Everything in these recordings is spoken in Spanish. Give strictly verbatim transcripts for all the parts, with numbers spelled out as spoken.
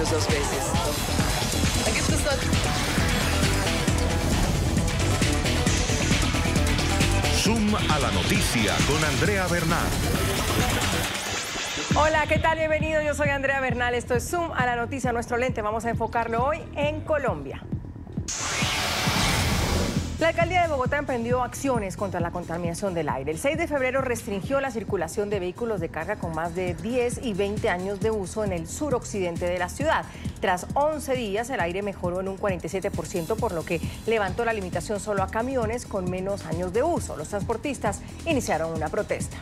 menos dos veces. Aquí está. Zoom a la noticia con Andrea Bernal. Hola, ¿qué tal? Bienvenido, yo soy Andrea Bernal, esto es Zoom a la noticia, nuestro lente. Vamos a enfocarlo hoy en Colombia. La alcaldía de Bogotá emprendió acciones contra la contaminación del aire. El seis de febrero restringió la circulación de vehículos de carga con más de diez y veinte años de uso en el suroccidente de la ciudad. Tras once días, el aire mejoró en un cuarenta y siete por ciento, por lo que levantó la limitación solo a camiones con menos años de uso. Los transportistas iniciaron una protesta.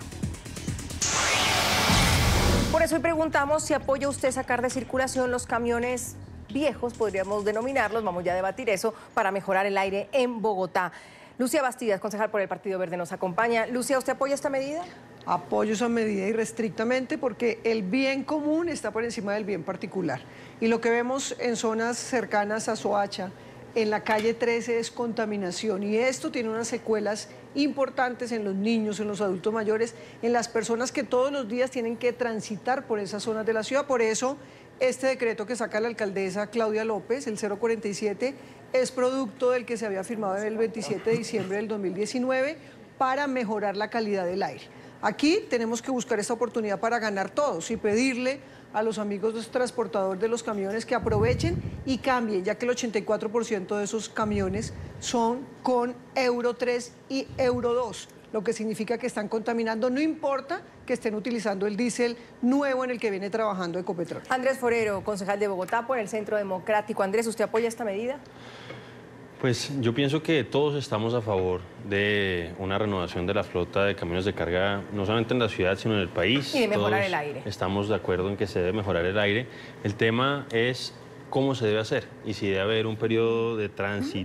Por eso hoy preguntamos si apoya usted sacar de circulación los camiones viejos, podríamos denominarlos, vamos ya a debatir eso, para mejorar el aire en Bogotá. Lucía Bastidas, concejal por el Partido Verde, nos acompaña. Lucía, ¿usted apoya esta medida? Apoyo esa medida irrestrictamente porque el bien común está por encima del bien particular. Y lo que vemos en zonas cercanas a Soacha, en la calle trece, es contaminación. Y esto tiene unas secuelas importantes en los niños, en los adultos mayores, en las personas que todos los días tienen que transitar por esas zonas de la ciudad. Por eso, este decreto que saca la alcaldesa Claudia López, el cero cuarenta y siete, es producto del que se había firmado el veintisiete de diciembre del dos mil diecinueve para mejorar la calidad del aire. Aquí tenemos que buscar esta oportunidad para ganar todos y pedirle a los amigos de los transportadores de los camiones que aprovechen y cambien, ya que el ochenta y cuatro por ciento de esos camiones son con Euro tres y Euro dos, lo que significa que están contaminando, no importa que estén utilizando el diésel nuevo en el que viene trabajando Ecopetrol. Andrés Forero, concejal de Bogotá por el Centro Democrático. Andrés, ¿usted apoya esta medida? Pues yo pienso que todos estamos a favor de una renovación de la flota de camiones de carga, no solamente en la ciudad, sino en el país. Y de mejorar todos el aire. Estamos de acuerdo en que se debe mejorar el aire. El tema es cómo se debe hacer y si debe haber un periodo de,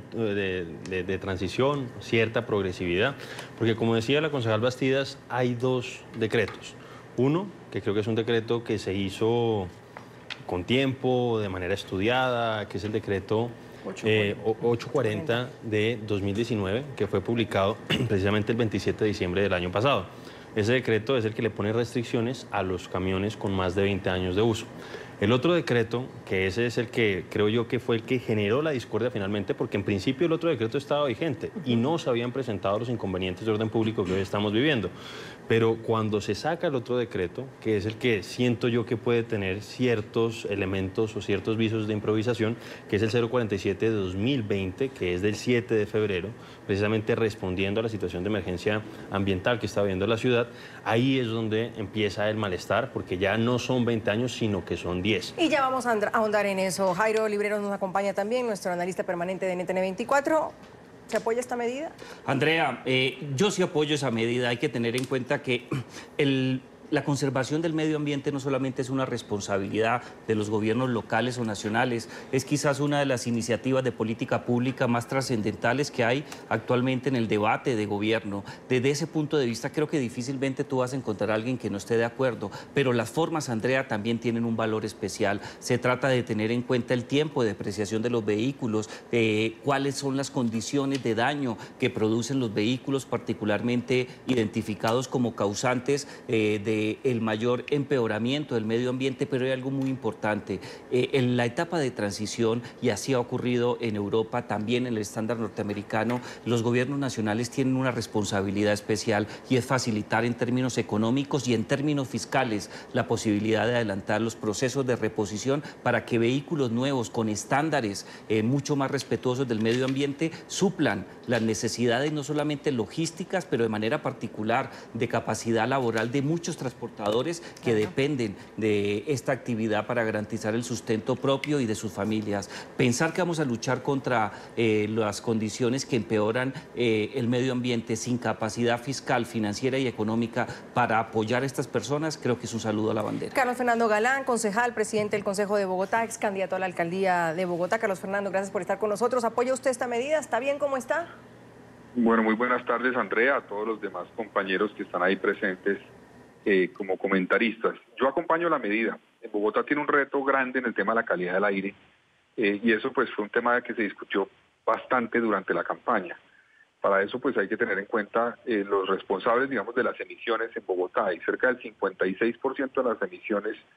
de, de, de transición, cierta progresividad, porque como decía la concejal Bastidas, hay dos decretos. Uno, que creo que es un decreto que se hizo con tiempo, de manera estudiada, que es el decreto eh, ochocientos cuarenta de dos mil diecinueve, que fue publicado precisamente el veintisiete de diciembre del año pasado. Ese decreto es el que le pone restricciones a los camiones con más de veinte años de uso. El otro decreto, que ese es el que creo yo que fue el que generó la discordia finalmente, porque en principio el otro decreto estaba vigente y no se habían presentado los inconvenientes de orden público que hoy estamos viviendo. Pero cuando se saca el otro decreto, que es el que siento yo que puede tener ciertos elementos o ciertos visos de improvisación, que es el cero cuarenta y siete de dos mil veinte, que es del siete de febrero, precisamente respondiendo a la situación de emergencia ambiental que está viviendo la ciudad, ahí es donde empieza el malestar, porque ya no son veinte años, sino que son diez. Y ya vamos a ahondar en eso. Jairo Libreros nos acompaña también, nuestro analista permanente de N T N veinticuatro. ¿Se apoya esta medida? Andrea, eh, yo sí apoyo esa medida. Hay que tener en cuenta que el... La conservación del medio ambiente no solamente es una responsabilidad de los gobiernos locales o nacionales, es quizás una de las iniciativas de política pública más trascendentales que hay actualmente en el debate de gobierno. Desde ese punto de vista creo que difícilmente tú vas a encontrar a alguien que no esté de acuerdo, pero las formas, Andrea, también tienen un valor especial. Se trata de tener en cuenta el tiempo de depreciación de los vehículos, eh, cuáles son las condiciones de daño que producen los vehículos, particularmente identificados como causantes eh, de el mayor empeoramiento del medio ambiente, pero hay algo muy importante. Eh, en la etapa de transición, y así ha ocurrido en Europa, también en el estándar norteamericano, los gobiernos nacionales tienen una responsabilidad especial y es facilitar en términos económicos y en términos fiscales la posibilidad de adelantar los procesos de reposición para que vehículos nuevos con estándares eh, mucho más respetuosos del medio ambiente suplan las necesidades no solamente logísticas, pero de manera particular de capacidad laboral de muchos transportadores que dependen de esta actividad para garantizar el sustento propio y de sus familias. Pensar que vamos a luchar contra eh, las condiciones que empeoran eh, el medio ambiente sin capacidad fiscal, financiera y económica para apoyar a estas personas, creo que es un saludo a la bandera. Carlos Fernando Galán, concejal, presidente del Consejo de Bogotá, ex candidato a la alcaldía de Bogotá. Carlos Fernando, gracias por estar con nosotros. ¿Apoya usted esta medida? ¿Está bien como está? Bueno, muy buenas tardes, Andrea, a todos los demás compañeros que están ahí presentes eh, como comentaristas. Yo acompaño la medida. En Bogotá tiene un reto grande en el tema de la calidad del aire eh, y eso pues fue un tema que se discutió bastante durante la campaña. Para eso pues hay que tener en cuenta eh, los responsables, digamos, de las emisiones en Bogotá. Y cerca del cincuenta y seis por ciento de las emisiones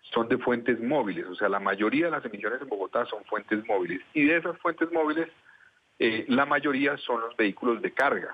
son de fuentes móviles, o sea, la mayoría de las emisiones en Bogotá son fuentes móviles. Y de esas fuentes móviles, eh, la mayoría son los vehículos de carga.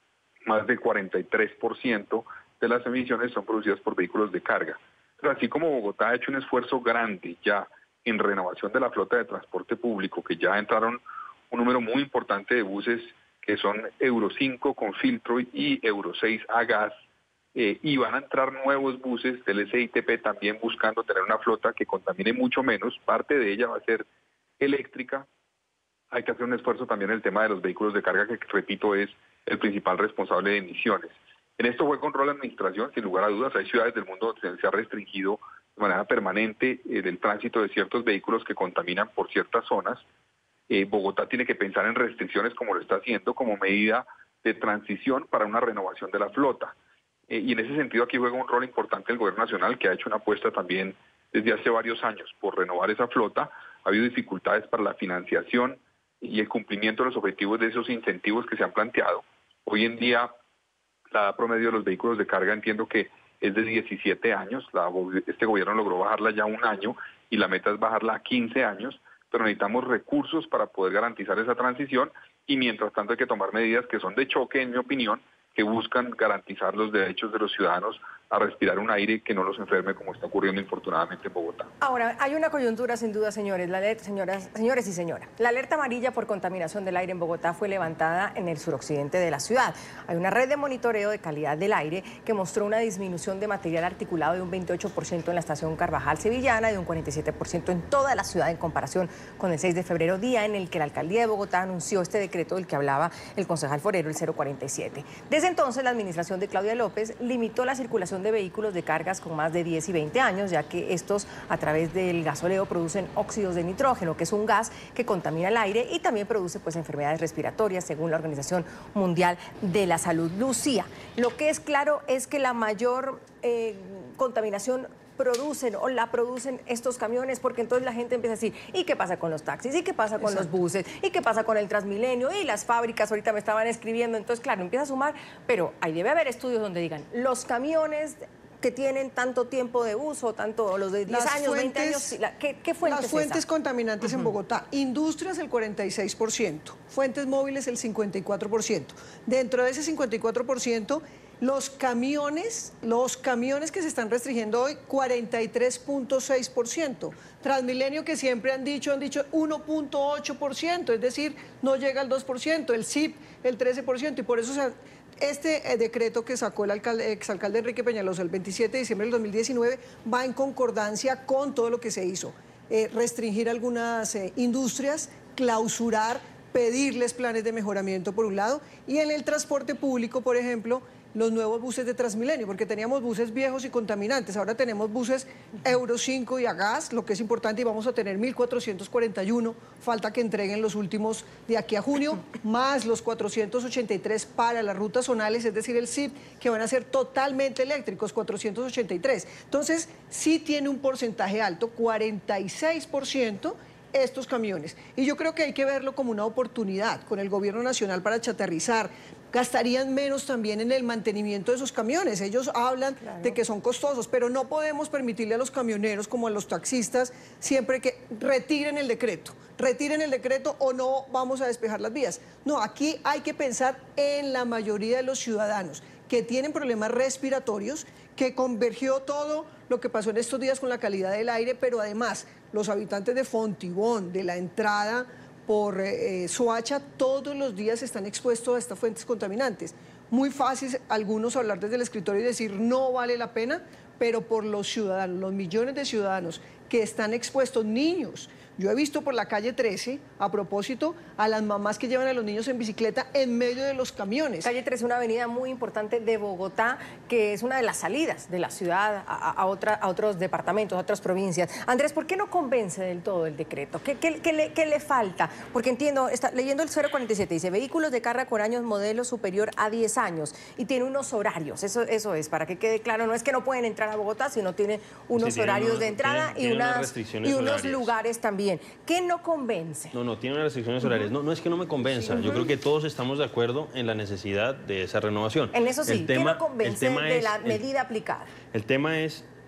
Más del cuarenta y tres por ciento de las emisiones son producidas por vehículos de carga. Pero así como Bogotá ha hecho un esfuerzo grande ya en renovación de la flota de transporte público, que ya entraron un número muy importante de buses que son Euro cinco con filtro y Euro seis a gas, eh, y van a entrar nuevos buses del S I T P también buscando tener una flota que contamine mucho menos, parte de ella va a ser eléctrica. Hay que hacer un esfuerzo también en el tema de los vehículos de carga, que repito es el principal responsable de emisiones. En esto fue con rol la administración, sin lugar a dudas. Hay ciudades del mundo donde se ha restringido de manera permanente eh, el tránsito de ciertos vehículos que contaminan por ciertas zonas. Eh, Bogotá tiene que pensar en restricciones como lo está haciendo, como medida de transición para una renovación de la flota. Eh, y en ese sentido aquí juega un rol importante el gobierno nacional, que ha hecho una apuesta también desde hace varios años por renovar esa flota. Ha habido dificultades para la financiación y el cumplimiento de los objetivos de esos incentivos que se han planteado. Hoy en día la edad promedio de los vehículos de carga entiendo que es de diecisiete años, la, este gobierno logró bajarla ya un año y la meta es bajarla a quince años, pero necesitamos recursos para poder garantizar esa transición y mientras tanto hay que tomar medidas que son de choque, en mi opinión, que buscan garantizar los derechos de los ciudadanos a respirar un aire que no los enferme, como está ocurriendo infortunadamente en Bogotá. Ahora, hay una coyuntura sin duda, señores, la alerta, señoras, señores y señoras. La alerta amarilla por contaminación del aire en Bogotá fue levantada en el suroccidente de la ciudad. Hay una red de monitoreo de calidad del aire que mostró una disminución de material articulado de un veintiocho por ciento en la estación Carvajal Sevillana y de un cuarenta y siete por ciento en toda la ciudad en comparación con el seis de febrero, día en el que la alcaldía de Bogotá anunció este decreto del que hablaba el concejal forero, el cero cuarenta y siete. Desde entonces, la administración de Claudia López limitó la circulación de vehículos de cargas con más de diez y veinte años, ya que estos a través del gasoleo producen óxidos de nitrógeno, que es un gas que contamina el aire y también produce pues enfermedades respiratorias, según la Organización Mundial de la Salud. Lucía, lo que es claro es que la mayor eh, contaminación producen o la producen estos camiones, porque entonces la gente empieza a decir, ¿y qué pasa con los taxis? ¿Y qué pasa con Exacto. los buses? ¿Y qué pasa con el Transmilenio? Y las fábricas, ahorita me estaban escribiendo, entonces claro, empieza a sumar, pero ahí debe haber estudios donde digan, los camiones que tienen tanto tiempo de uso, tanto los de diez años, veinte años, ¿qué, qué fuentes Las fuentes esa? contaminantes uh-huh. en Bogotá, industrias el cuarenta y seis por ciento, fuentes móviles el cincuenta y cuatro por ciento. Dentro de ese cincuenta y cuatro por ciento, los camiones, los camiones que se están restringiendo hoy, cuarenta y tres punto seis por ciento. Transmilenio, que siempre han dicho, han dicho uno punto ocho por ciento, es decir, no llega al dos por ciento, el S I P el trece por ciento, y por eso se ha, este eh, decreto que sacó el alcalde, exalcalde Enrique Peñalosa el veintisiete de diciembre del dos mil diecinueve va en concordancia con todo lo que se hizo. Eh, restringir algunas eh, industrias, clausurar, pedirles planes de mejoramiento por un lado, y en el transporte público, por ejemplo, los nuevos buses de Transmilenio, porque teníamos buses viejos y contaminantes, ahora tenemos buses Euro cinco y a gas, lo que es importante, y vamos a tener mil cuatrocientos cuarenta y uno, falta que entreguen los últimos de aquí a junio, más los cuatrocientos ochenta y tres para las rutas zonales, es decir, el S I P, que van a ser totalmente eléctricos, cuatrocientos ochenta y tres. Entonces, sí tiene un porcentaje alto, cuarenta y seis por ciento, estos camiones. Y yo creo que hay que verlo como una oportunidad con el gobierno nacional para chatarrizar. Gastarían menos también en el mantenimiento de esos camiones. Ellos hablan claro. de que son costosos, pero no podemos permitirle a los camioneros como a los taxistas siempre que retiren el decreto, retiren el decreto o no vamos a despejar las vías. No, aquí hay que pensar en la mayoría de los ciudadanos que tienen problemas respiratorios, que convergió todo lo que pasó en estos días con la calidad del aire, pero además los habitantes de Fontibón, de la entrada por eh, Soacha, todos los días están expuestos a estas fuentes contaminantes. Muy fácil algunos hablar desde el escritorio y decir no vale la pena, pero por los ciudadanos, los millones de ciudadanos que están expuestos, niños. Yo he visto por la calle trece, a propósito, a las mamás que llevan a los niños en bicicleta en medio de los camiones. Calle trece, una avenida muy importante de Bogotá, que es una de las salidas de la ciudad a, a, otra, a otros departamentos, a otras provincias. Andrés, ¿por qué no convence del todo el decreto? ¿Qué, qué, qué, le, qué le falta? Porque entiendo, está leyendo el cero cuarenta y siete, dice, vehículos de carga con años modelo superior a diez años, y tiene unos horarios, eso, eso es, para que quede claro, no es que no pueden entrar a Bogotá, sino tiene unos sí, tiene horarios unos, de entrada tiene, y, tiene unas, y unos horarias. lugares también. ¿Qué no convence? No, no, tiene unas restricciones horarias. No, no es que no me convenza. Sí, yo creo que todos estamos de acuerdo en la necesidad de esa renovación. En eso sí, el tema, ¿qué no convence de es, la medida el, aplicada? El tema es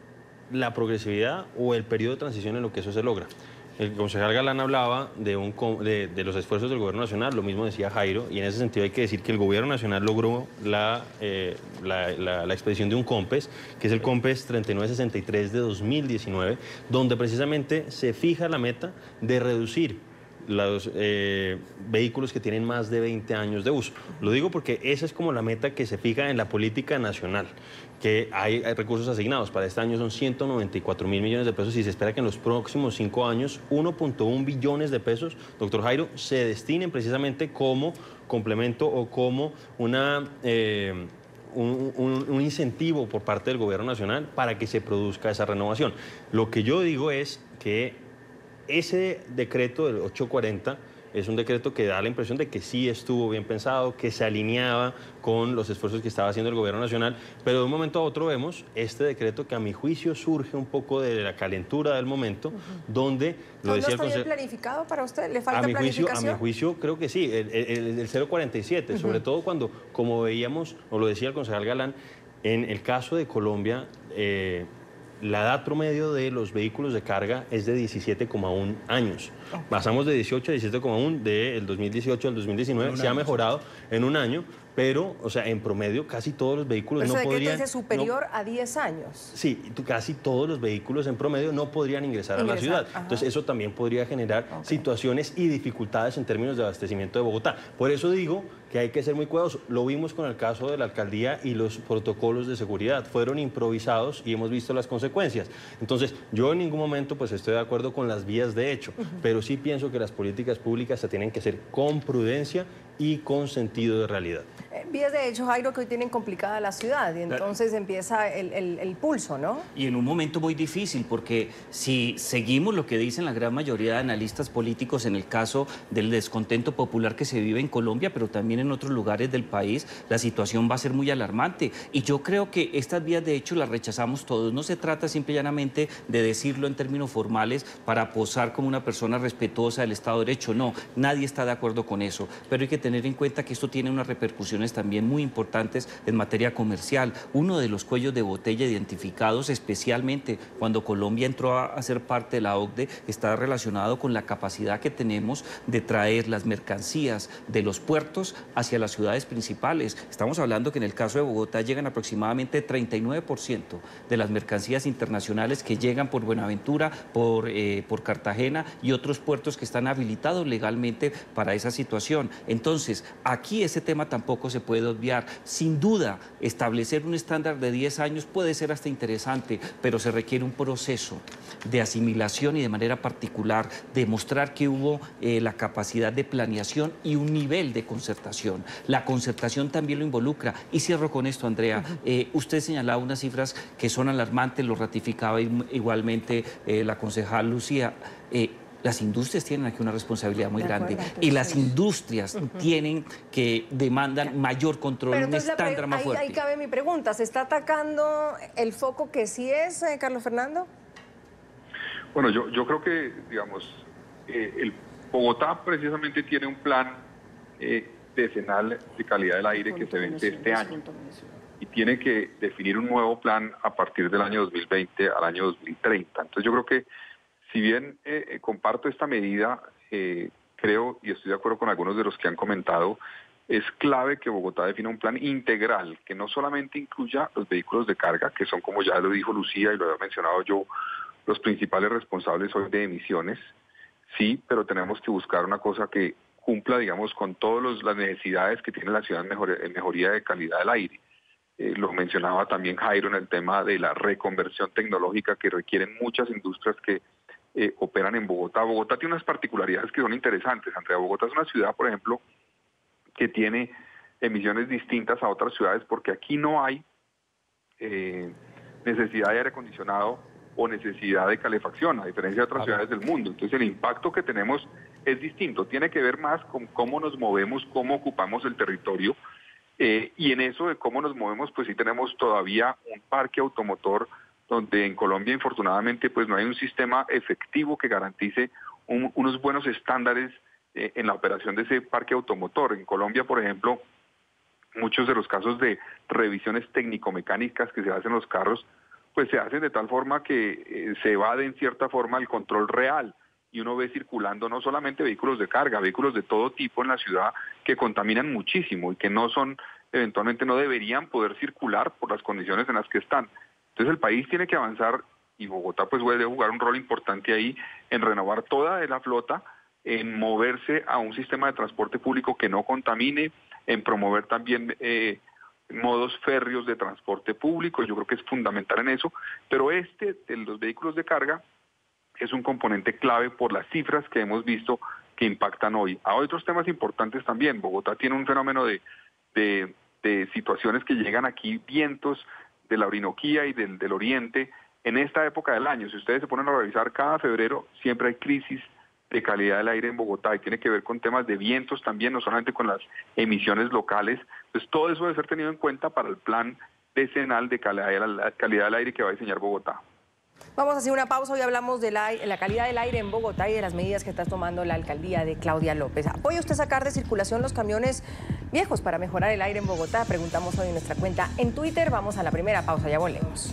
la progresividad o el periodo de transición en lo que eso se logra. El concejal Galán hablaba de, un, de, de los esfuerzos del gobierno nacional, lo mismo decía Jairo, y en ese sentido hay que decir que el gobierno nacional logró la, eh, la, la, la expedición de un COMPES, que es el COMPES treinta y nueve sesenta y tres de dos mil diecinueve, donde precisamente se fija la meta de reducir los eh, vehículos que tienen más de veinte años de uso. Lo digo porque esa es como la meta que se fija en la política nacional, que hay, hay recursos asignados. Para este año son ciento noventa y cuatro mil millones de pesos y se espera que en los próximos cinco años uno punto uno billones de pesos, doctor Jairo, se destinen precisamente como complemento o como una... Eh, Un, un, un incentivo por parte del gobierno nacional para que se produzca esa renovación. Lo que yo digo es que ese decreto del ochocientos cuarenta es un decreto que da la impresión de que sí estuvo bien pensado, que se alineaba con los esfuerzos que estaba haciendo el gobierno nacional, pero de un momento a otro vemos este decreto que a mi juicio surge un poco de la calentura del momento, uh-huh. donde... Lo ¿No, decía ¿No está bien planificado para usted? ¿Le falta a mi planificación? Juicio, a mi juicio creo que sí, el, el, el cero cuarenta y siete, uh-huh. sobre todo cuando, como veíamos, o lo decía el concejal Galán, en el caso de Colombia... Eh, la edad promedio de los vehículos de carga es de diecisiete coma uno años. Okay. Pasamos de dieciocho a diecisiete coma uno del dos mil dieciocho al dos mil diecinueve. Se ha mejorado en un año, pero, o sea, en promedio casi todos los vehículos pero no ¿de podrían... qué dice superior no, a diez años? Sí, casi todos los vehículos en promedio no podrían ingresar, ingresar a la ciudad. Ajá. Entonces eso también podría generar okay. situaciones y dificultades en términos de abastecimiento de Bogotá. Por eso digo que hay que ser muy cuidadosos. Lo vimos con el caso de la alcaldía y los protocolos de seguridad. Fueron improvisados y hemos visto las consecuencias. Entonces, yo en ningún momento pues estoy de acuerdo con las vías de hecho, uh-huh. pero sí pienso que las políticas públicas se tienen que hacer con prudencia y con sentido de realidad. Eh, vías de hecho, Jairo, que hoy tienen complicada la ciudad y entonces claro. empieza el, el, el pulso, ¿no? Y en un momento muy difícil, porque si seguimos lo que dicen la gran mayoría de analistas políticos en el caso del descontento popular que se vive en Colombia, pero también en otros lugares del país, la situación va a ser muy alarmante. Y yo creo que estas vías de hecho las rechazamos todos. No se trata simple y llanamente de decirlo en términos formales para posar como una persona respetuosa del Estado de Derecho. No, nadie está de acuerdo con eso. Pero hay que tener en cuenta que esto tiene unas repercusiones también muy importantes en materia comercial. Uno de los cuellos de botella identificados especialmente cuando Colombia entró a ser parte de la O C D E está relacionado con la capacidad que tenemos de traer las mercancías de los puertos hacia las ciudades principales. Estamos hablando que en el caso de Bogotá llegan aproximadamente treinta y nueve por ciento de las mercancías internacionales que llegan por Buenaventura, por, eh, por Cartagena y otros puertos que están habilitados legalmente para esa situación. Entonces, Entonces, aquí ese tema tampoco se puede obviar. Sin duda, establecer un estándar de diez años puede ser hasta interesante, pero se requiere un proceso de asimilación y de manera particular demostrar que hubo eh, la capacidad de planeación y un nivel de concertación. La concertación también lo involucra. Y cierro con esto, Andrea. Uh-huh. eh, usted señalaba unas cifras que son alarmantes, lo ratificaba igualmente eh, la concejal Lucía. Eh, Las industrias tienen aquí una responsabilidad muy grande y las industrias uh-huh. tienen que demandan mayor control, un estándar más ahí, fuerte. Ahí cabe mi pregunta, ¿se está atacando el foco que sí es, eh, Carlos Fernando? Bueno, yo, yo creo que, digamos, eh, el Bogotá precisamente tiene un plan eh, decenal de calidad del aire que se vence este año y tiene que definir un nuevo plan a partir del año dos mil veinte al año dos mil treinta. Entonces yo creo que si bien eh, comparto esta medida, eh, creo y estoy de acuerdo con algunos de los que han comentado, es clave que Bogotá defina un plan integral que no solamente incluya los vehículos de carga, que son, como ya lo dijo Lucía y lo había mencionado yo, los principales responsables hoy de emisiones, sí, pero tenemos que buscar una cosa que cumpla, digamos, con todas las necesidades que tiene la ciudad en, mejor, en mejoría de calidad del aire. Eh, lo mencionaba también Jairo en el tema de la reconversión tecnológica que requieren muchas industrias que Eh, operan en Bogotá. Bogotá tiene unas particularidades que son interesantes, Andrea. Bogotá es una ciudad, por ejemplo, que tiene emisiones distintas a otras ciudades porque aquí no hay eh, necesidad de aire acondicionado o necesidad de calefacción, a diferencia de otras ah, ciudades del mundo. Entonces el impacto que tenemos es distinto, tiene que ver más con cómo nos movemos, cómo ocupamos el territorio, eh, y en eso de cómo nos movemos, pues sí tenemos todavía un parque automotor donde en Colombia, infortunadamente, pues no hay un sistema efectivo que garantice un, unos buenos estándares eh, en la operación de ese parque automotor. En Colombia, por ejemplo, muchos de los casos de revisiones técnico-mecánicas que se hacen en los carros, pues se hacen de tal forma que eh, se evade en cierta forma el control real. Y uno ve circulando no solamente vehículos de carga, vehículos de todo tipo en la ciudad que contaminan muchísimo y que no son, eventualmente no deberían poder circular por las condiciones en las que están. Entonces el país tiene que avanzar y Bogotá pues puede jugar un rol importante ahí en renovar toda la flota, en moverse a un sistema de transporte público que no contamine, en promover también eh, modos férreos de transporte público. Yo creo que es fundamental en eso, pero este de los vehículos de carga es un componente clave por las cifras que hemos visto que impactan hoy. Hay otros temas importantes también. Bogotá tiene un fenómeno de, de, de situaciones que llegan aquí, vientos de la Orinoquía y del, del Oriente, en esta época del año. Si ustedes se ponen a revisar, cada febrero siempre hay crisis de calidad del aire en Bogotá y tiene que ver con temas de vientos también, no solamente con las emisiones locales. Entonces todo eso debe ser tenido en cuenta para el plan decenal de calidad, la calidad del aire que va a diseñar Bogotá. Vamos a hacer una pausa. Hoy hablamos de la, la calidad del aire en Bogotá y de las medidas que está tomando la alcaldía de Claudia López. ¿Apoya usted sacar de circulación los camiones viejos para mejorar el aire en Bogotá? Preguntamos hoy en nuestra cuenta en Twitter. Vamos a la primera pausa, ya volvemos.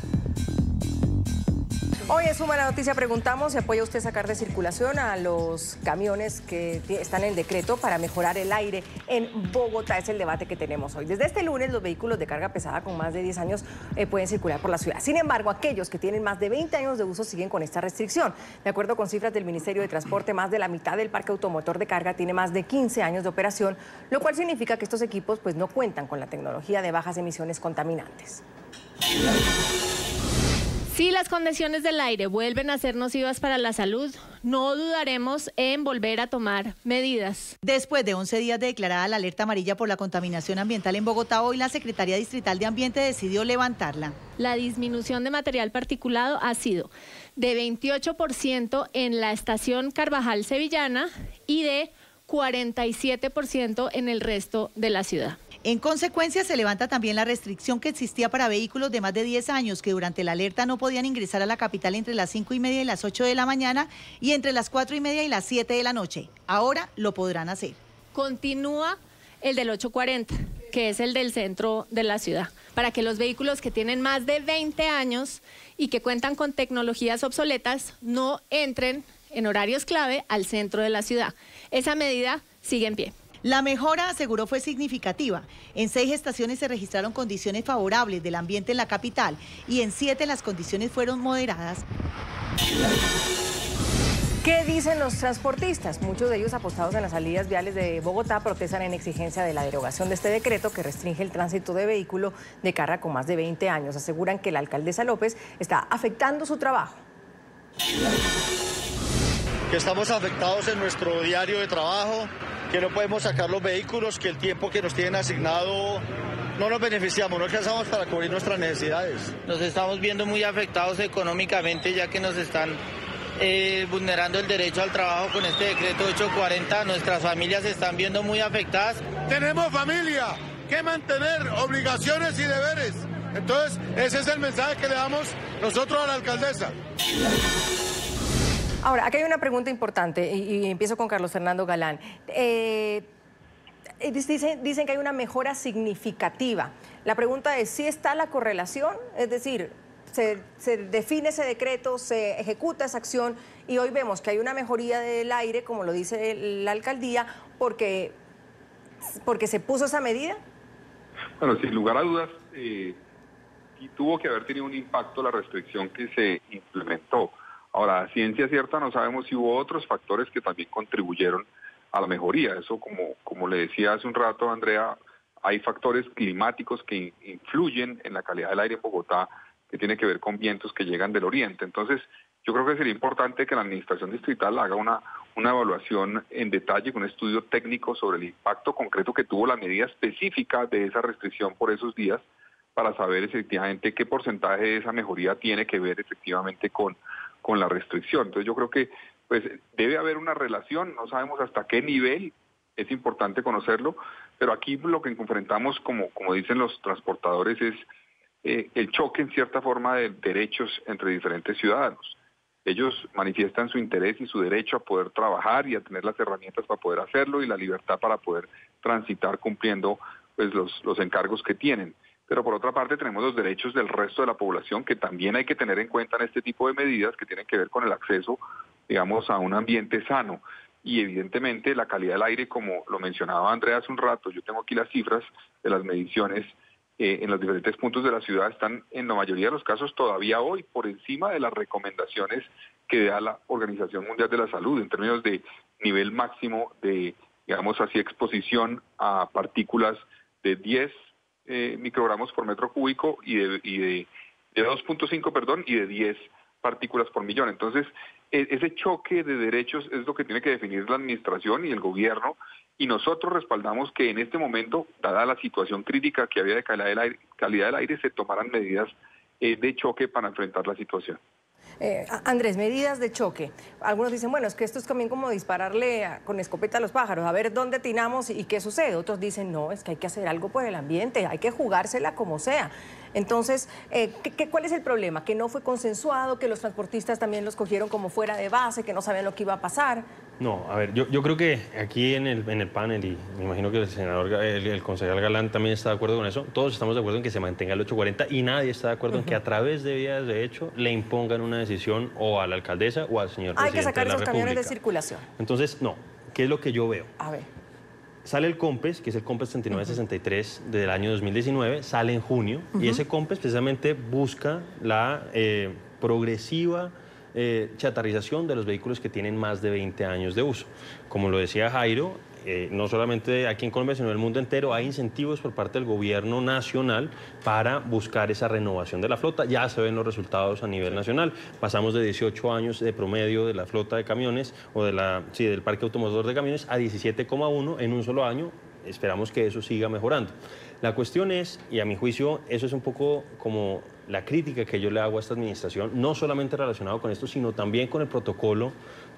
Hoy en Suma la Noticia preguntamos si apoya usted sacar de circulación a los camiones que están en el decreto para mejorar el aire en Bogotá. Es el debate que tenemos hoy. Desde este lunes, los vehículos de carga pesada con más de diez años eh, pueden circular por la ciudad. Sin embargo, aquellos que tienen más de veinte años de uso siguen con esta restricción. De acuerdo con cifras del Ministerio de Transporte, más de la mitad del parque automotor de carga tiene más de quince años de operación, lo cual significa que estos equipos pues, no cuentan con la tecnología de bajas emisiones contaminantes. Si las condiciones del aire vuelven a ser nocivas para la salud, no dudaremos en volver a tomar medidas. Después de once días de declarada la alerta amarilla por la contaminación ambiental en Bogotá, hoy la Secretaría Distrital de Ambiente decidió levantarla. La disminución de material particulado ha sido de veintiocho por ciento en la estación Carvajal Sevillana y de cuarenta y siete por ciento en el resto de la ciudad. En consecuencia, se levanta también la restricción que existía para vehículos de más de diez años que durante la alerta no podían ingresar a la capital entre las cinco y media y las ocho de la mañana y entre las cuatro y media y las siete de la noche. Ahora lo podrán hacer. Continúa el del ocho cuarenta, que es el del centro de la ciudad, para que los vehículos que tienen más de veinte años y que cuentan con tecnologías obsoletas no entren en horarios clave al centro de la ciudad. Esa medida sigue en pie. La mejora, aseguró, fue significativa. En seis estaciones se registraron condiciones favorables del ambiente en la capital y en siete las condiciones fueron moderadas. ¿Qué dicen los transportistas? Muchos de ellos apostados en las salidas viales de Bogotá protestan en exigencia de la derogación de este decreto que restringe el tránsito de vehículo de carga con más de veinte años. Aseguran que la alcaldesa López está afectando su trabajo. Que estamos afectados en nuestro diario de trabajo, que no podemos sacar los vehículos, que el tiempo que nos tienen asignado no nos beneficiamos, no alcanzamos para cubrir nuestras necesidades. Nos estamos viendo muy afectados económicamente, ya que nos están eh, vulnerando el derecho al trabajo con este decreto ocho cuarenta. Nuestras familias se están viendo muy afectadas. Tenemos familia que mantener, obligaciones y deberes. Entonces, ese es el mensaje que le damos nosotros a la alcaldesa. Ahora, aquí hay una pregunta importante y, y empiezo con Carlos Fernando Galán. Eh, dicen, dicen que hay una mejora significativa. La pregunta es, ¿sí está la correlación? Es decir, se, se define ese decreto, se ejecuta esa acción y hoy vemos que hay una mejoría del aire, como lo dice la alcaldía, porque, porque se puso esa medida. Bueno, sin lugar a dudas, eh, y tuvo que haber tenido un impacto la restricción que se implementó. Ahora, a ciencia cierta no sabemos si hubo otros factores que también contribuyeron a la mejoría. Eso, como, como le decía hace un rato, Andrea, hay factores climáticos que influyen en la calidad del aire en Bogotá, que tiene que ver con vientos que llegan del oriente. Entonces, yo creo que sería importante que la administración distrital haga una, una evaluación en detalle, con un estudio técnico sobre el impacto concreto que tuvo la medida específica de esa restricción por esos días, para saber efectivamente qué porcentaje de esa mejoría tiene que ver efectivamente con con la restricción. Entonces yo creo que pues debe haber una relación, no sabemos hasta qué nivel, es importante conocerlo, pero aquí lo que enfrentamos, como, como dicen los transportadores, es eh, el choque en cierta forma de derechos entre diferentes ciudadanos. Ellos manifiestan su interés y su derecho a poder trabajar y a tener las herramientas para poder hacerlo y la libertad para poder transitar cumpliendo pues los, los encargos que tienen. pero por otra parte tenemos los derechos del resto de la población que también hay que tener en cuenta en este tipo de medidas que tienen que ver con el acceso, digamos, a un ambiente sano. Y evidentemente la calidad del aire, como lo mencionaba Andrea hace un rato, yo tengo aquí las cifras de las mediciones eh, en los diferentes puntos de la ciudad, están en la mayoría de los casos todavía hoy por encima de las recomendaciones que da la Organización Mundial de la Salud en términos de nivel máximo de, digamos así, exposición a partículas de diez eh, microgramos por metro cúbico y de, y de, de dos punto cinco, perdón, y de diez partículas por millón. Entonces, ese choque de derechos es lo que tiene que definir la administración y el gobierno, y nosotros respaldamos que en este momento, dada la situación crítica que había de calidad del aire, calidad del aire se tomaran medidas eh, de choque para enfrentar la situación. Eh, Andrés, medidas de choque. Algunos dicen, bueno, es que esto es también como dispararle a, con escopeta a los pájaros, a ver dónde atinamos y, y qué sucede. Otros dicen, no, es que hay que hacer algo por el ambiente, hay que jugársela como sea. Entonces, eh, ¿qué, qué, ¿cuál es el problema? Que no fue consensuado, que los transportistas también los cogieron como fuera de base, que no sabían lo que iba a pasar. No, a ver, yo, yo creo que aquí en el, en el panel, y me imagino que el senador, el, el concejal Galán también está de acuerdo con eso, todos estamos de acuerdo en que se mantenga el ocho cuarenta y nadie está de acuerdo uh-huh. en que a través de vías de hecho le impongan una decisión o a la alcaldesa o al señor Hay presidente que sacar de la esos República. camiones de circulación. Entonces, no, ¿qué es lo que yo veo? A ver. Sale el COMPES, que es el COMPES treinta y nueve sesenta y tres del año dos mil diecinueve, sale en junio, uh-huh. y ese COMPES precisamente busca la eh, progresiva eh, chatarrización de los vehículos que tienen más de veinte años de uso. Como lo decía Jairo, eh, no solamente aquí en Colombia, sino en el mundo entero, hay incentivos por parte del gobierno nacional para buscar esa renovación de la flota. Ya se ven los resultados a nivel nacional. Pasamos de dieciocho años de promedio de la flota de camiones, o de la, sí, del parque automotor de camiones, a diecisiete coma uno en un solo año. Esperamos que eso siga mejorando. La cuestión es, y a mi juicio, eso es un poco como la crítica que yo le hago a esta administración, no solamente relacionado con esto, sino también con el protocolo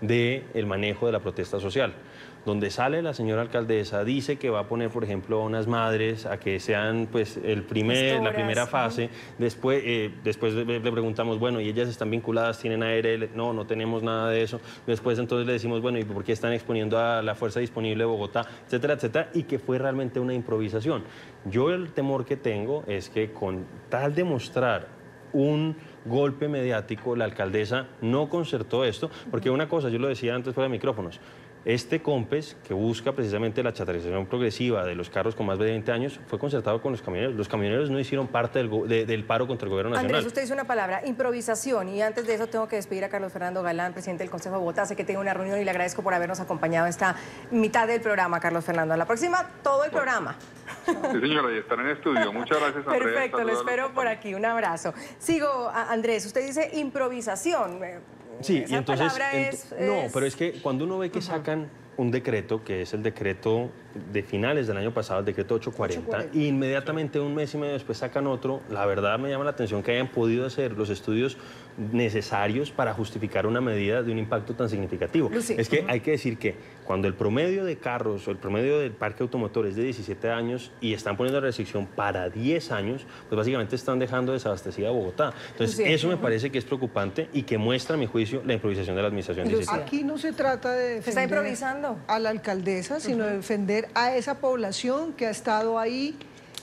del manejo de la protesta social, donde sale la señora alcaldesa, dice que va a poner, por ejemplo, a unas madres a que sean pues el primer, la primera fase, después, eh, después le, le preguntamos, bueno, ¿y ellas están vinculadas, tienen A R L? No, no tenemos nada de eso. Después entonces le decimos, bueno, ¿y por qué están exponiendo a la fuerza disponible de Bogotá, etcétera, etcétera? Y que fue realmente una improvisación. Yo el temor que tengo es que con tal de mostrar un golpe mediático, la alcaldesa no concertó esto, porque una cosa, yo lo decía antes fuera de micrófonos, este COMPES, que busca precisamente la chatarrización progresiva de los carros con más de veinte años, fue concertado con los camioneros. Los camioneros no hicieron parte del, de, del paro contra el gobierno nacional. Andrés, usted dice una palabra, improvisación, y antes de eso tengo que despedir a Carlos Fernando Galán, presidente del Consejo de Bogotá. Sé que tiene una reunión y le agradezco por habernos acompañado esta mitad del programa, Carlos Fernando. A la próxima, todo el bueno. programa. Sí, señora, y estar en estudio. Muchas gracias, Andrés. Perfecto, lo espero por aquí. Un abrazo. Sigo, Andrés, usted dice improvisación. Sí, Esa y entonces, palabra ent es, no, es... pero es que cuando uno ve que uh-huh. sacan un decreto, que es el decreto de finales del año pasado, el decreto ocho cuarenta, y inmediatamente un mes y medio después sacan otro, la verdad me llama la atención que hayan podido hacer los estudios necesarios para justificar una medida de un impacto tan significativo. Lucy. Es que uh-huh. hay que decir que cuando el promedio de carros o el promedio del parque automotor es de diecisiete años y están poniendo la restricción para diez años, pues básicamente están dejando desabastecida a Bogotá. Entonces, Lucy. eso me parece que es preocupante y que muestra, a mi juicio, la improvisación de la administración. Aquí no se trata de defender... ¿Se está improvisando? A la alcaldesa, sino uh-huh. de defender a esa población que ha estado ahí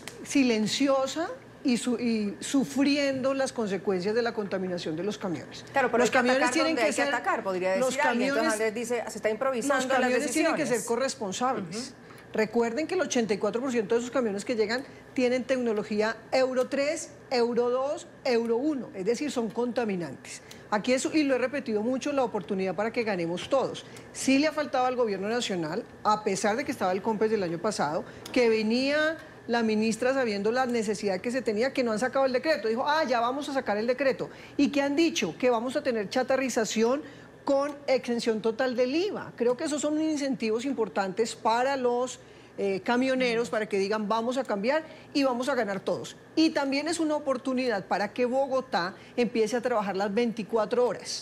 silenciosa y, su, y sufriendo las consecuencias de la contaminación de los camiones. Claro, pero los hay camiones que tienen que, que ser, atacar, podría decir los camiones, alguien. Entonces dice, se está improvisando. Los camiones las tienen que ser corresponsables. Uh-huh. Recuerden que el ochenta y cuatro por ciento de esos camiones que llegan tienen tecnología Euro tres, Euro dos, Euro uno, es decir, son contaminantes. Aquí eso, y lo he repetido mucho, la oportunidad para que ganemos todos. Sí le ha faltado al gobierno nacional, a pesar de que estaba el COMPES del año pasado, que venía la ministra sabiendo la necesidad que se tenía, que no han sacado el decreto. Dijo, ah, ya vamos a sacar el decreto. Y que han dicho que vamos a tener chatarrización con exención total del I V A. Creo que esos son incentivos importantes para los eh, camioneros, para que digan vamos a cambiar y vamos a ganar todos. Y también es una oportunidad para que Bogotá empiece a trabajar las veinticuatro horas.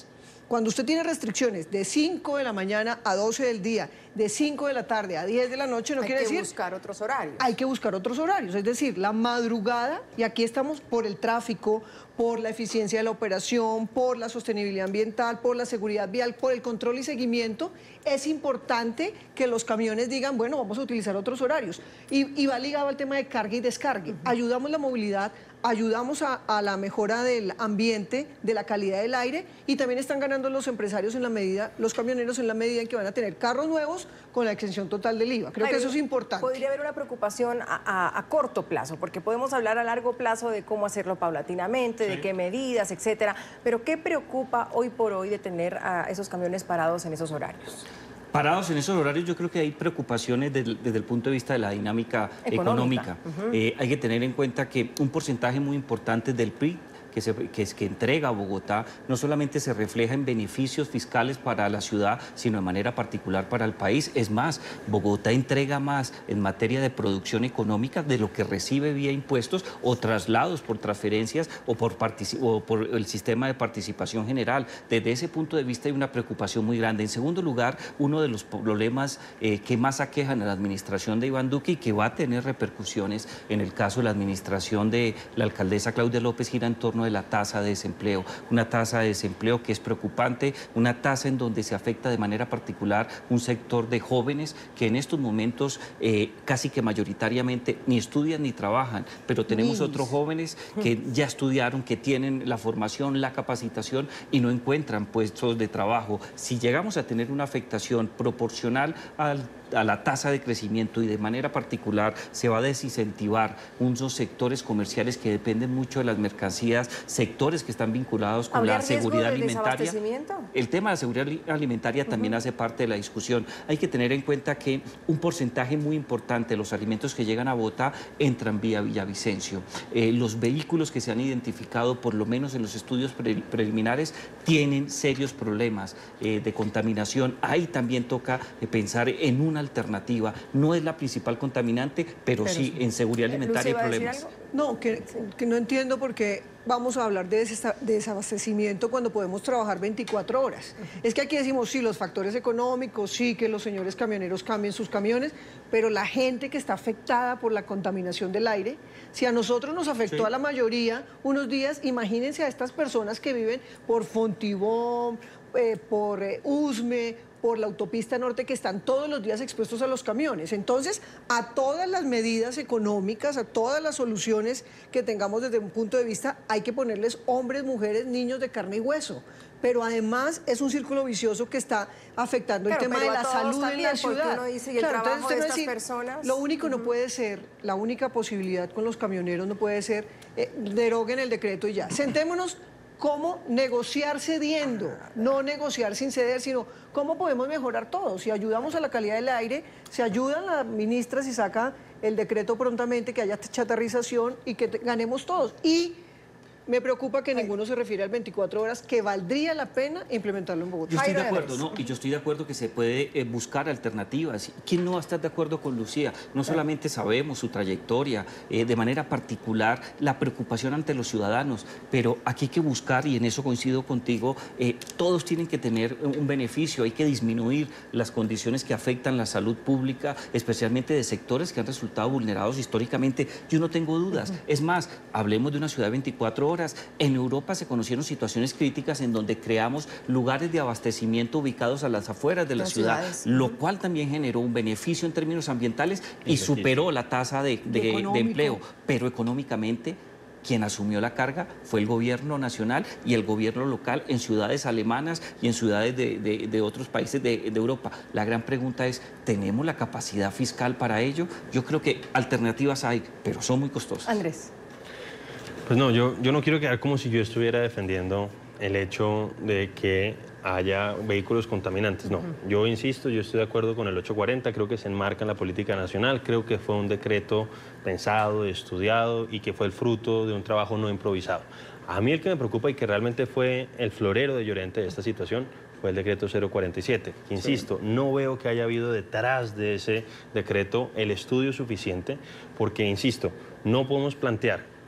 Cuando usted tiene restricciones de cinco de la mañana a doce del día, de cinco de la tarde a diez de la noche, no hay quiere que decir... buscar otros horarios. Hay que buscar otros horarios, es decir, la madrugada, y aquí estamos por el tráfico, por la eficiencia de la operación, por la sostenibilidad ambiental, por la seguridad vial, por el control y seguimiento, es importante que los camiones digan, bueno, vamos a utilizar otros horarios. Y, y va ligado al tema de carga y descargue. Uh-huh. Ayudamos la movilidad, ayudamos a, a la mejora del ambiente, de la calidad del aire, y también están ganando los empresarios en la medida, los camioneros en la medida en que van a tener carros nuevos con la exención total del I V A. Creo Ay, que eso es importante. Podría haber una preocupación a, a, a corto plazo, porque podemos hablar a largo plazo de cómo hacerlo paulatinamente, sí, de qué medidas, etcétera. Pero ¿qué preocupa hoy por hoy de tener a esos camiones parados en esos horarios? Parados en esos horarios, yo creo que hay preocupaciones desde, desde el punto de vista de la dinámica económica. económica. Uh-huh. eh, hay que tener en cuenta que un porcentaje muy importante del P I B que, se, que, que entrega a Bogotá no solamente se refleja en beneficios fiscales para la ciudad, sino de manera particular para el país. Es más, Bogotá entrega más en materia de producción económica de lo que recibe vía impuestos o traslados por transferencias o por, o por el sistema de participación general. Desde ese punto de vista hay una preocupación muy grande. En segundo lugar, uno de los problemas eh, que más aquejan a la administración de Iván Duque y que va a tener repercusiones en el caso de la administración de la alcaldesa Claudia López gira en torno de la tasa de desempleo, una tasa de desempleo que es preocupante, una tasa en donde se afecta de manera particular un sector de jóvenes que en estos momentos eh, casi que mayoritariamente ni estudian ni trabajan, pero tenemos Niños. otros jóvenes que ya estudiaron, que tienen la formación, la capacitación y no encuentran puestos de trabajo. Si llegamos a tener una afectación proporcional al a la tasa de crecimiento y de manera particular se va a desincentivar unos sectores comerciales que dependen mucho de las mercancías, sectores que están vinculados con la seguridad alimentaria. El tema de la seguridad alimentaria también uh-huh. hace parte de la discusión. Hay que tener en cuenta que un porcentaje muy importante de los alimentos que llegan a Bogotá entran vía Villavicencio. Eh, los vehículos que se han identificado, por lo menos en los estudios pre preliminares, tienen serios problemas eh, de contaminación. Ahí también toca eh, pensar en una alternativa. No es la principal contaminante, pero, pero sí, sí en seguridad alimentaria hay problemas. No, que, que no entiendo por qué vamos a hablar de desabastecimiento cuando podemos trabajar veinticuatro horas. Uh-huh. Es que aquí decimos, sí, los factores económicos, sí, que los señores camioneros cambien sus camiones, pero la gente que está afectada por la contaminación del aire, si a nosotros nos afectó sí. a la mayoría unos días, imagínense a estas personas que viven por Fontibón, eh, por eh, Usme, por la autopista norte, que están todos los días expuestos a los camiones. Entonces, a todas las medidas económicas, a todas las soluciones que tengamos desde un punto de vista, hay que ponerles hombres, mujeres, niños de carne y hueso. Pero además es un círculo vicioso que está afectando claro, el tema de la salud en la ciudad. Uno dice, ¿y el claro, trabajo de estas decir, personas? Lo único uh-huh. no puede ser, la única posibilidad con los camioneros no puede ser, eh, deroguen el decreto y ya. Sentémonos cómo negociar cediendo, no negociar sin ceder, sino cómo podemos mejorar todo. Si ayudamos a la calidad del aire, se ayuda a la ministra si saca el decreto prontamente, que haya chatarrización y que ganemos todos. Y me preocupa que Ay. ninguno se refiere al veinticuatro horas, que valdría la pena implementarlo en Bogotá. Yo estoy de acuerdo, ¿no? Y yo estoy de acuerdo que se puede eh, buscar alternativas. ¿Quién no va a estar de acuerdo con Lucía? No solamente sabemos su trayectoria, eh, de manera particular la preocupación ante los ciudadanos, pero aquí hay que buscar, y en eso coincido contigo, eh, todos tienen que tener un beneficio, hay que disminuir las condiciones que afectan la salud pública, especialmente de sectores que han resultado vulnerados históricamente. Yo no tengo dudas. Uh-huh. Es más, hablemos de una ciudad de veinticuatro horas. En Europa se conocieron situaciones críticas en donde creamos lugares de abastecimiento ubicados a las afueras de la las ciudad, ciudades. Lo cual también generó un beneficio en términos ambientales y superó la tasa de, de, de empleo. Pero económicamente, quien asumió la carga fue el gobierno nacional y el gobierno local en ciudades alemanas y en ciudades de, de, de otros países de, de Europa. La gran pregunta es, ¿tenemos la capacidad fiscal para ello? Yo creo que alternativas hay, pero son muy costosas. Andrés. Pues no, yo, yo no quiero quedar como si yo estuviera defendiendo el hecho de que haya vehículos contaminantes. No, yo insisto, yo estoy de acuerdo con el ocho cuarenta, creo que se enmarca en la política nacional, creo que fue un decreto pensado, estudiado y que fue el fruto de un trabajo no improvisado. A mí el que me preocupa y que realmente fue el florero de Llorente de esta situación fue el decreto cero cuarenta y siete. Insisto, sí. no veo que haya habido detrás de ese decreto el estudio suficiente porque, insisto, no podemos plantear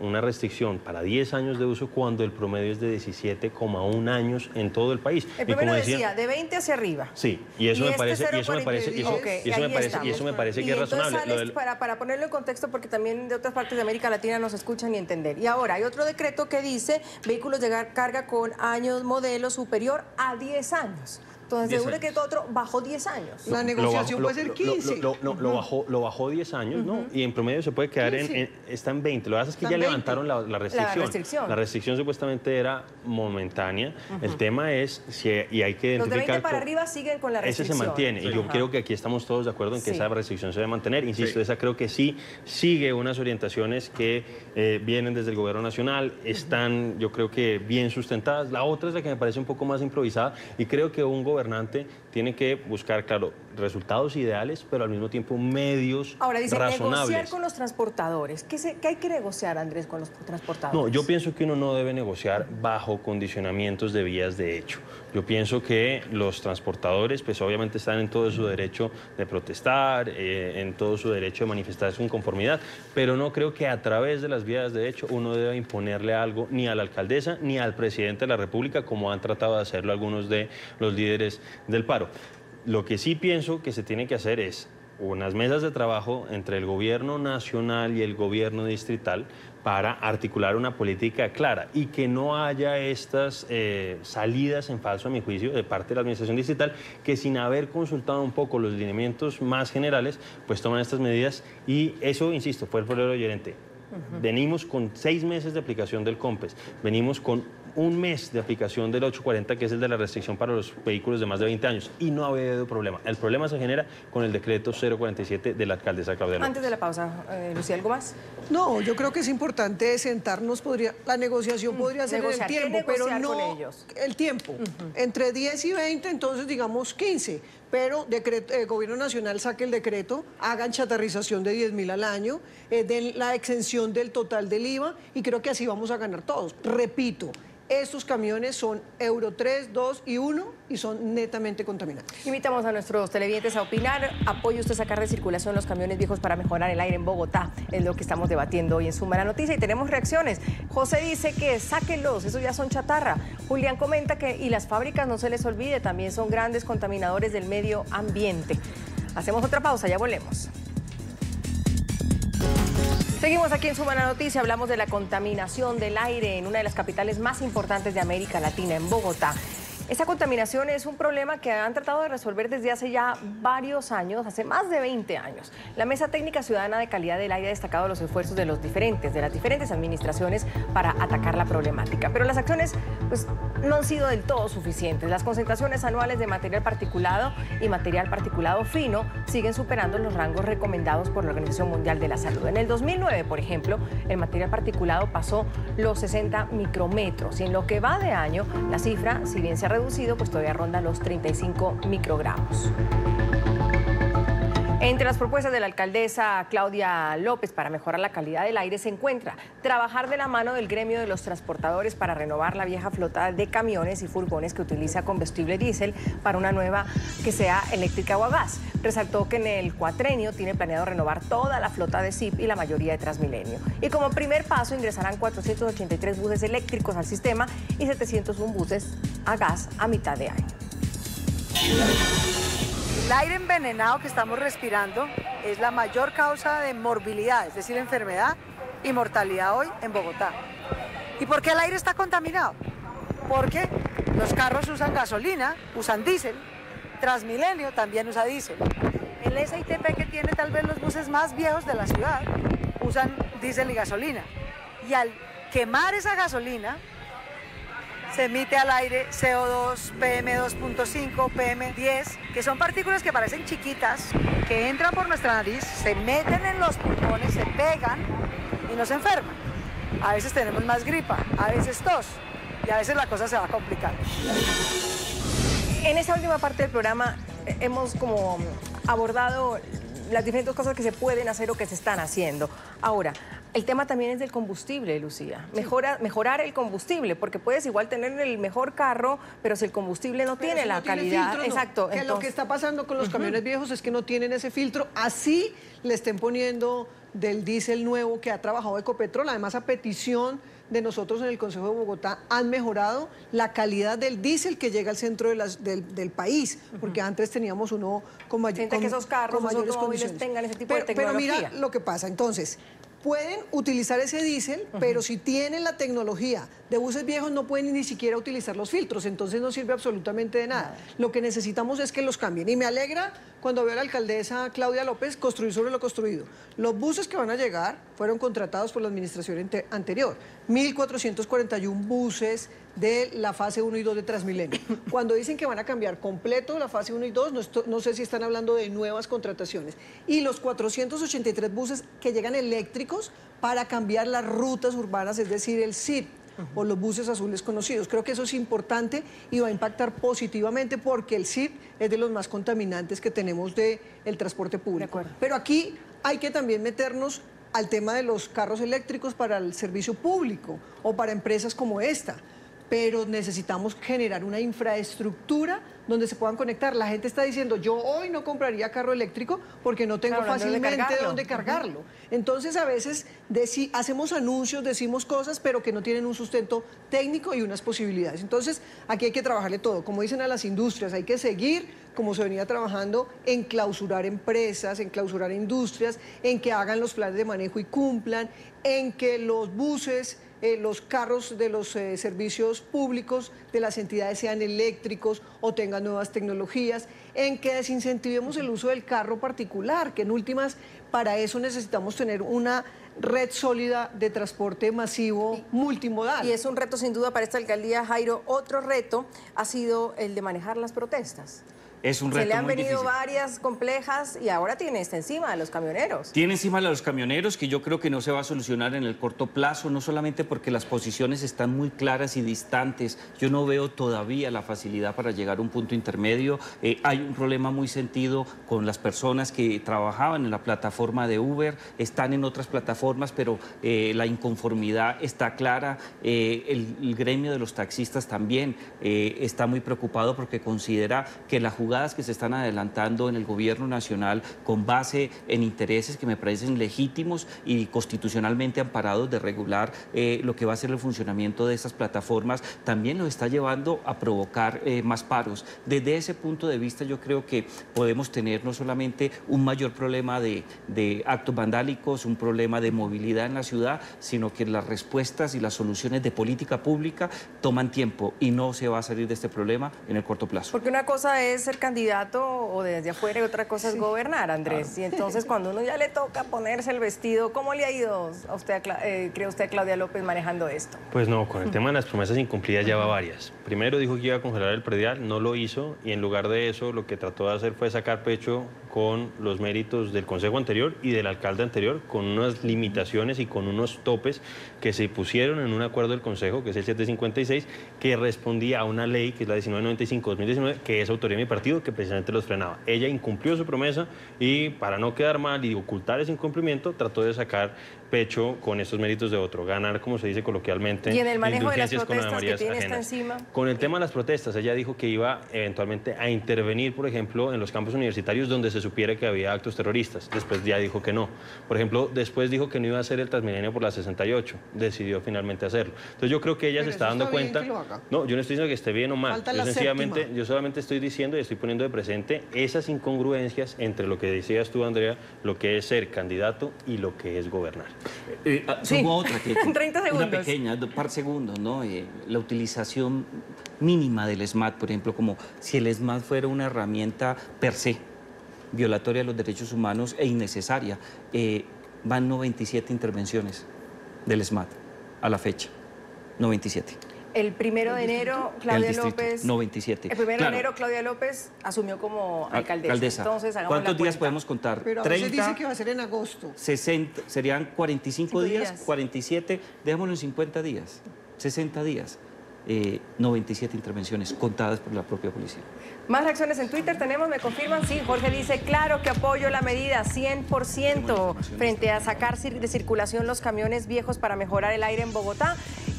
una restricción para diez años de uso cuando el promedio es de diecisiete coma uno años en todo el país. El primero decía, decía de veinte hacia arriba. Sí, y eso y me este parece, y eso me parece, y eso, okay, y eso me parece, y eso me parece que es razonable. Sales, del... para, para ponerlo en contexto, porque también de otras partes de América Latina nos escuchan y entender. Y ahora hay otro decreto que dice vehículos de carga con años modelo superior a diez años. Entonces, seguro que otro bajó diez años. La negociación puede ser quince. Lo, lo, lo, lo, lo, bajó, lo bajó diez años, uh-huh. ¿no? Y en promedio se puede quedar en, en... Está en veinte. Lo que pasa es que ya veinte. Levantaron la, la, restricción. la restricción. La restricción supuestamente era momentánea. Uh-huh. El tema es, si, y hay que identificar... Los de veinte para arriba siguen con la restricción. Ese se mantiene. Sí. Y yo uh-huh. creo que aquí estamos todos de acuerdo en que sí. esa restricción se debe mantener. Insisto, sí. esa creo que sí sigue unas orientaciones que eh, vienen desde el gobierno nacional. Están, uh-huh. yo creo que bien sustentadas. La otra es la que me parece un poco más improvisada. Y creo que un gobernante tiene que buscar, claro, resultados ideales, pero al mismo tiempo medios Ahora, dice, razonables. negociar con los transportadores. ¿Qué, se, ¿Qué hay que negociar, Andrés, con los transportadores? No, yo pienso que uno no debe negociar bajo condicionamientos de vías de hecho. Yo pienso que los transportadores, pues obviamente están en todo su derecho de protestar, eh, en todo su derecho de manifestar su inconformidad, pero no creo que a través de las vías de hecho uno deba imponerle algo ni a la alcaldesa ni al presidente de la República, como han tratado de hacerlo algunos de los líderes del paro. Lo que sí pienso que se tiene que hacer es unas mesas de trabajo entre el gobierno nacional y el gobierno distrital para articular una política clara y que no haya estas eh, salidas en falso, a mi juicio, de parte de la administración distrital, que sin haber consultado un poco los lineamientos más generales, pues toman estas medidas y eso, insisto, fue el problema gerente. Uh-huh. Venimos con seis meses de aplicación del COMPES, venimos con un mes de aplicación del ocho cuarenta, que es el de la restricción para los vehículos de más de veinte años, y no ha habido problema. El problema se genera con el decreto cero cuarenta y siete de la alcaldesa Claudia López. Antes de la pausa, eh, Lucía, ¿algo más? No, yo creo que es importante sentarnos, podría, la negociación podría ser en el tiempo, pero no con ellos? el tiempo. Uh-huh. Entre diez y veinte, entonces digamos quince. Pero decreto, eh, Gobierno Nacional saque el decreto, hagan chatarrización de diez mil al año, eh, den la exención del total del I V A y creo que así vamos a ganar todos. Repito, estos camiones son Euro tres, dos y uno y son netamente contaminantes. Invitamos a nuestros televidentes a opinar. ¿Apoya usted sacar de circulación los camiones viejos para mejorar el aire en Bogotá? Es lo que estamos debatiendo hoy en Suma la Noticia y tenemos reacciones. José dice que sáquenlos, esos ya son chatarra. Julián comenta que y las fábricas, no se les olvide, también son grandes contaminadores del medio ambiente. Hacemos otra pausa, ya volvemos. Seguimos aquí en Suma la Noticia, hablamos de la contaminación del aire en una de las capitales más importantes de América Latina, en Bogotá. Esa contaminación es un problema que han tratado de resolver desde hace ya varios años, hace más de veinte años. La Mesa Técnica Ciudadana de Calidad del Aire ha destacado los esfuerzos de los diferentes, de las diferentes administraciones para atacar la problemática. Pero las acciones pues, no han sido del todo suficientes. Las concentraciones anuales de material particulado y material particulado fino siguen superando los rangos recomendados por la Organización Mundial de la Salud. En el dos mil nueve, por ejemplo, el material particulado pasó los sesenta micrómetros y en lo que va de año, la cifra, si bien se ha reducido, pues todavía ronda los treinta y cinco microgramos. Entre las propuestas de la alcaldesa Claudia López para mejorar la calidad del aire se encuentra trabajar de la mano del gremio de los transportadores para renovar la vieja flota de camiones y furgones que utiliza combustible diésel para una nueva que sea eléctrica o a gas. Resaltó que en el cuatrenio tiene planeado renovar toda la flota de S I P y la mayoría de Transmilenio. Y como primer paso ingresarán cuatrocientos ochenta y tres buses eléctricos al sistema y setecientos uno buses a gas a mitad de año. El aire envenenado que estamos respirando es la mayor causa de morbilidad, es decir, enfermedad y mortalidad hoy en Bogotá. ¿Y por qué el aire está contaminado? Porque los carros usan gasolina, usan diésel, Transmilenio también usa diésel. El S I T P, que tiene tal vez los buses más viejos de la ciudad, usan diésel y gasolina. Y al quemar esa gasolina, se emite al aire C O dos, P M dos punto cinco, P M diez, que son partículas que parecen chiquitas, que entran por nuestra nariz, se meten en los pulmones, se pegan y nos enferman. A veces tenemos más gripa, a veces tos y a veces la cosa se va a complicar. En esta última parte del programa hemos como abordado las diferentes cosas que se pueden hacer o que se están haciendo. Ahora, el tema también es del combustible, Lucía. Mejora, mejorar el combustible, porque puedes igual tener el mejor carro, pero si el combustible no pero tiene si la no calidad... Tiene filtro, exacto. No. Que entonces... lo que está pasando con los uh-huh. camiones viejos es que no tienen ese filtro, así le estén poniendo del diésel nuevo que ha trabajado Ecopetrol, además a petición de nosotros en el Consejo de Bogotá, han mejorado la calidad del diésel que llega al centro de las, del, del país, porque uh-huh. antes teníamos uno con, may con, que esos carros, con mayores condiciones. Tengan ese tipo pero, de tecnología. Pero mira lo que pasa, entonces, pueden utilizar ese diésel, uh-huh. pero si tienen la tecnología de buses viejos no pueden ni siquiera utilizar los filtros, entonces no sirve absolutamente de nada. Uh-huh. Lo que necesitamos es que los cambien. Y me alegra cuando veo a la alcaldesa Claudia López construir sobre lo construido. Los buses que van a llegar fueron contratados por la administración anterior. mil cuatrocientos cuarenta y uno buses de la fase uno y dos de Transmilenio. Cuando dicen que van a cambiar completo la fase uno y dos, no, no sé si están hablando de nuevas contrataciones. Y los cuatrocientos ochenta y tres buses que llegan eléctricos para cambiar las rutas urbanas, es decir, el S I D uh-huh. o los buses azules conocidos. Creo que eso es importante y va a impactar positivamente porque el S I D es de los más contaminantes que tenemos del transporte público. Pero aquí hay que también meternos al tema de los carros eléctricos para el servicio público o para empresas como esta. Pero necesitamos generar una infraestructura donde se puedan conectar. La gente está diciendo, yo hoy no compraría carro eléctrico porque no tengo claro, fácilmente de dónde cargarlo. Uh-huh. Entonces, a veces hacemos anuncios, decimos cosas, pero que no tienen un sustento técnico y unas posibilidades. Entonces, aquí hay que trabajarle todo. Como dicen a las industrias, hay que seguir, como se venía trabajando, en clausurar empresas, en clausurar industrias, en que hagan los planes de manejo y cumplan, en que los buses... Eh, los carros de los eh, servicios públicos de las entidades sean eléctricos o tengan nuevas tecnologías, en que desincentivemos el uso del carro particular, que en últimas para eso necesitamos tener una red sólida de transporte masivo y, multimodal. Y es un reto sin duda para esta alcaldía, Jairo. Otro reto ha sido el de manejar las protestas. Es un reto Se le han muy venido difícil. varias complejas y ahora tiene esta encima de los camioneros. Tiene encima a los camioneros que yo creo que no se va a solucionar en el corto plazo, no solamente porque las posiciones están muy claras y distantes. Yo no veo todavía la facilidad para llegar a un punto intermedio. Eh, hay un problema muy sentido con las personas que trabajaban en la plataforma de Uber, están en otras plataformas, pero eh, la inconformidad está clara. Eh, el, el gremio de los taxistas también eh, está muy preocupado porque considera que la jugadas que se están adelantando en el gobierno nacional con base en intereses que me parecen legítimos y constitucionalmente amparados de regular eh, lo que va a ser el funcionamiento de estas plataformas, también nos está llevando a provocar eh, más paros. Desde ese punto de vista yo creo que podemos tener no solamente un mayor problema de, de actos vandálicos, un problema de movilidad en la ciudad, sino que las respuestas y las soluciones de política pública toman tiempo y no se va a salir de este problema en el corto plazo. Porque una cosa es ser candidato o desde afuera y otra cosa es sí. gobernar, Andrés. Claro. Y entonces cuando uno ya le toca ponerse el vestido, ¿cómo le ha ido a usted, eh, cree usted, Claudia López, manejando esto? Pues no, con el tema de las promesas incumplidas ya va varias. Primero dijo que iba a congelar el predial, no lo hizo y en lugar de eso lo que trató de hacer fue sacar pecho con los méritos del consejo anterior y del alcalde anterior, con unas limitaciones y con unos topes que se pusieron en un acuerdo del consejo, que es el setecientos cincuenta y seis, que respondía a una ley, que es la diecinueve noventa y cinco dos mil diecinueve, que es autoría de mi partido, que precisamente los frenaba. Ella incumplió su promesa y para no quedar mal y ocultar ese incumplimiento, trató de sacar pecho con estos méritos de otro, ganar, como se dice coloquialmente, y en el manejo de las protestas con que tiene esta encima. Con el tema de las protestas, ella dijo que iba eventualmente a intervenir, por ejemplo, en los campos universitarios donde se supiera que había actos terroristas. Después ya dijo que no. Por ejemplo, después dijo que no iba a hacer el Transmilenio por la sesenta y ocho. Decidió finalmente hacerlo. Entonces yo creo que ella Pero se está dando está cuenta. No, yo no estoy diciendo que esté bien o mal. Falta yo la sencillamente, séptima. yo solamente estoy diciendo y estoy poniendo de presente esas incongruencias entre lo que decías tú, Andrea, lo que es ser candidato y lo que es gobernar. Eh, Sí. Hubo otra que, treinta segundos. Una pequeña, un par segundos, ¿no? Eh, la utilización mínima del SMAT, por ejemplo, como si el SMAT fuera una herramienta per se, violatoria de los derechos humanos e innecesaria. Eh, van noventa y siete intervenciones del SMAT a la fecha, noventa y siete. El primero de enero, Claudia López... noventa y siete. El primero Claro. de enero, Claudia López asumió como alcaldesa. Alcaldesa. Entonces, hagamos ¿Cuántos la días cuenta. podemos contar? Pero a veces dice que va a ser en agosto. sesenta, serían cuarenta y cinco Cinco días, días. cuarenta y siete, dejémoslo en cincuenta días, sesenta días. Eh, noventa y siete intervenciones contadas por la propia policía. Más reacciones en Twitter tenemos, me confirman, sí, Jorge dice, claro que apoyo la medida, cien por ciento, frente a sacar de circulación los camiones viejos para mejorar el aire en Bogotá.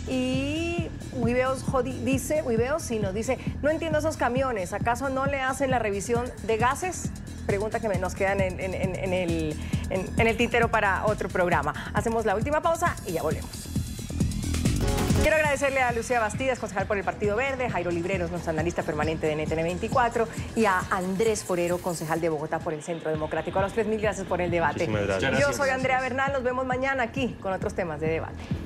Y Wiveos dice, Wiveos sí nos dice, no entiendo esos camiones, ¿acaso no le hacen la revisión de gases? Pregunta que nos quedan en, en, en, el, en, en el tintero para otro programa. Hacemos la última pausa y ya volvemos. Quiero agradecerle a Lucía Bastidas, concejal por el Partido Verde, Jairo Libreros, nuestro analista permanente de N T N veinticuatro, y a Andrés Forero, concejal de Bogotá por el Centro Democrático. A los tres mil gracias por el debate. Muchísimas gracias. Yo soy Andrea Bernal, nos vemos mañana aquí con otros temas de debate.